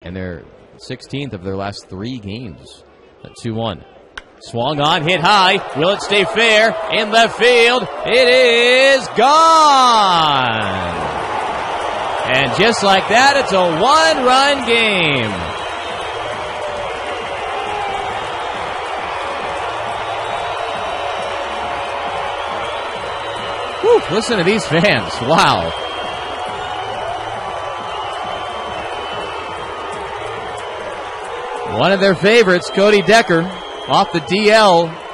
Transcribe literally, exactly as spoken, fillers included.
and their sixteenth of their last three games. two one. Swung on, hit high. Will it stay fair? In left field. It is gone. And just like that, it's a one-run game. Whew, listen to these fans. Wow. One of their favorites, Cody Decker, off the D L.